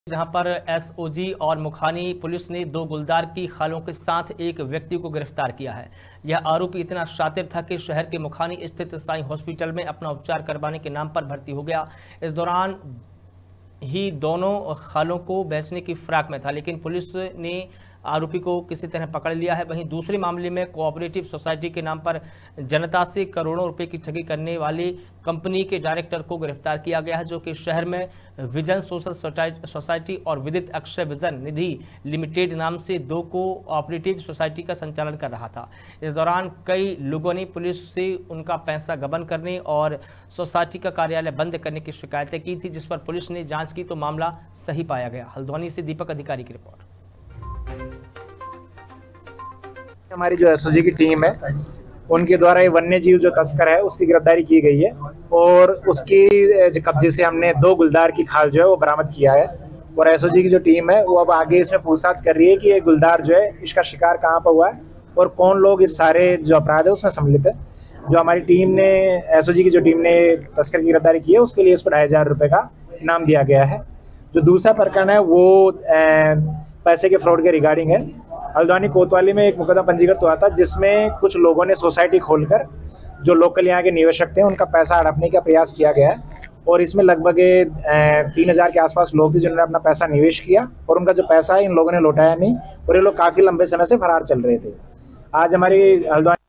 जहां पर एसओजी और मुखानी पुलिस ने दो गुलदार की खालों के साथ एक व्यक्ति को गिरफ्तार किया है। यह आरोपी इतना शातिर था कि शहर के मुखानी स्थित साई हॉस्पिटल में अपना उपचार करवाने के नाम पर भर्ती हो गया। इस दौरान ही दोनों खालों को बेचने की फिराक में था, लेकिन पुलिस ने आरोपी को किसी तरह पकड़ लिया है। वहीं दूसरे मामले में कोऑपरेटिव सोसाइटी के नाम पर जनता से करोड़ों रुपए की ठगी करने वाली कंपनी के डायरेक्टर को गिरफ्तार किया गया है, जो कि शहर में विजन सोशल सोसाइटी और विदित अक्षय विजन निधि लिमिटेड नाम से दो कोऑपरेटिव सोसाइटी का संचालन कर रहा था। इस दौरान कई लोगों ने पुलिस से उनका पैसा गबन करने और सोसाइटी का कार्यालय बंद करने की शिकायतें की थी, जिस पर पुलिस ने जांच की तो मामला सही पाया गया। हल्द्वानी से दीपक अधिकारी की रिपोर्ट। हमारी जो एसओजी की टीम है उनके द्वारा ये वन्य जीव जो तस्कर है उसकी गिरफ्तारी की गई है और उसकी कब्जे से हमने दो गुलदार की खाल जो है वो बरामद किया है। और एसओजी की जो टीम है वो अब आगे इसमें पूछताछ कर रही है कि ये गुलदार जो है इसका शिकार कहाँ पर हुआ है और कौन लोग इस सारे जो अपराध है उसमें सम्मिलित है। जो हमारी टीम ने एसओजी की जो टीम ने तस्कर की गिरफ्तारी की है उसके लिए उसको 2500 रुपये का इनाम दिया गया है। जो दूसरा प्रकरण है वो पैसे के फ्रॉड के रिगार्डिंग है। हल्द्वानी कोतवाली में एक मुकदमा पंजीकृत हुआ था जिसमें कुछ लोगों ने सोसाइटी खोलकर जो लोकल यहाँ के निवेशक थे उनका पैसा हड़पने का प्रयास किया गया है और इसमें लगभग 3000 के आसपास लोग थे जिन्होंने अपना पैसा निवेश किया और उनका जो पैसा है इन लोगों ने लौटाया नहीं और ये लोग काफ़ी लंबे समय से फरार चल रहे थे। आज हमारी हल्द्वानी